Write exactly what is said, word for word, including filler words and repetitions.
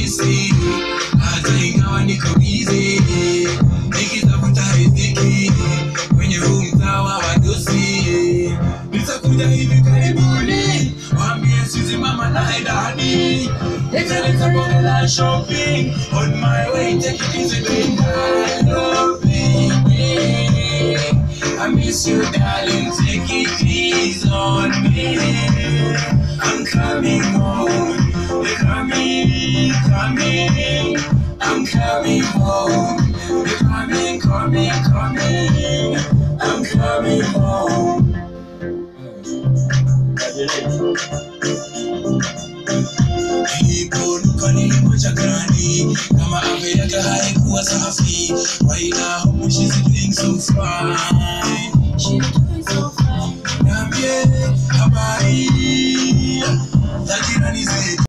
rahisi, hata ingawa niko busy, nikitafuta riziki kwenye huu mtaa wa wadosi. Nitakuja hivi karibuni, waambie sisi mama na daddy, nitaleta bonge la shopping, on my way, take it easy baby. I love baby, I miss you darling, take it easy on me. I'm coming home, you're coming, coming, I'm coming home, you're coming, coming, coming, I'm coming home. Ipo dukani moja grandi, kama afya yake haikuwa safi, why now she's doing so fine, she's doing so fine. Niambie habari za jirani zetu.